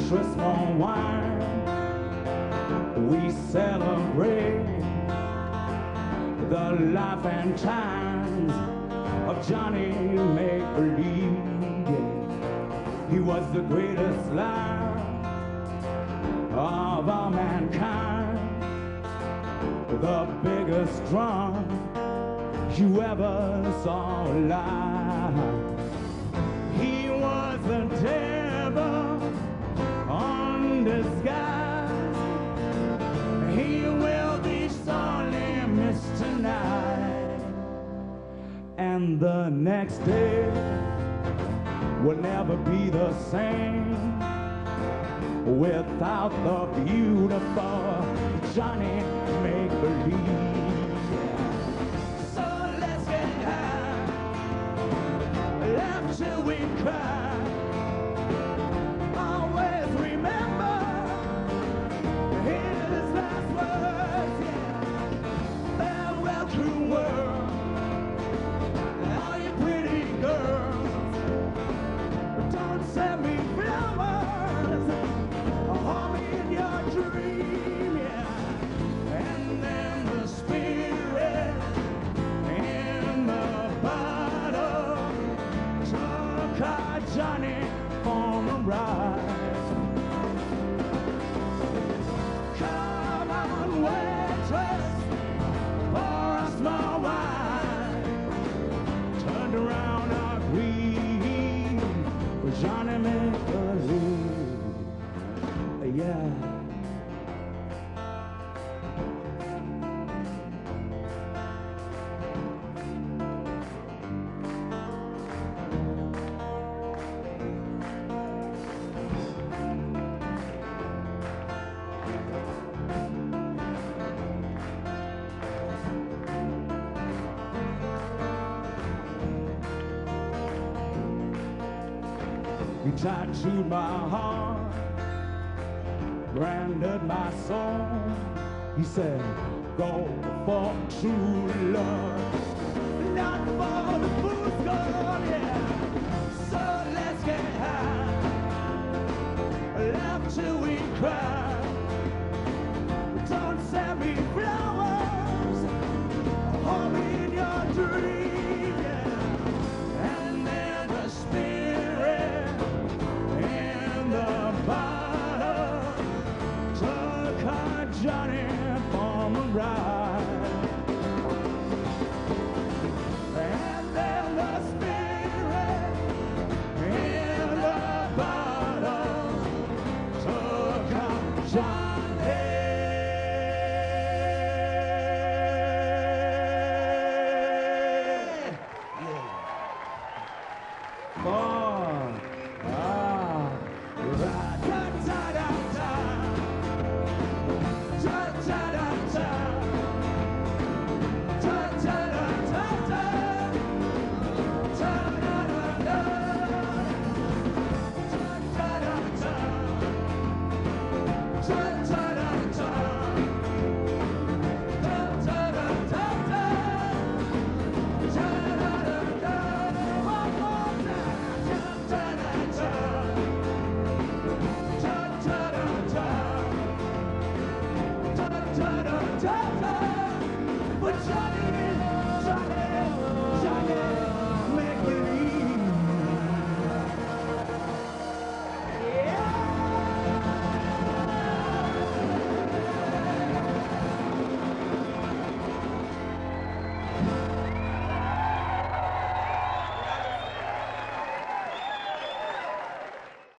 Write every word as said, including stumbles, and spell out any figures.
Christmas wine, we celebrate the life and times of Johnny Make-Believe. He was the greatest liar of all mankind, the biggest drunk you ever saw alive. He was the devil on disguise. He will be sorely missed tonight, and the next day will never be the same without the beautiful Johnny Make-Believe. So let's get high, laugh till we cry. Always remember his last words, yeah. Farewell, cruel world, all you pretty girls. Don't send me flowers, hold me in your dream, yeah. And then the spirit in the bottle took our Johnny on a ride. Come on, waitress, pour us more wine. Turned around our green with Johnny Make-Believe, yeah. He tattooed my heart, branded my soul. He said, go for true love, not for the fool's gold, yeah. So let's get high, laugh till we cry. Don't send me flowers, hold me in your dream, yeah. And then the spirit in the bottle took our Johnny for a ride. And then the spirit in the bottle took our Johnny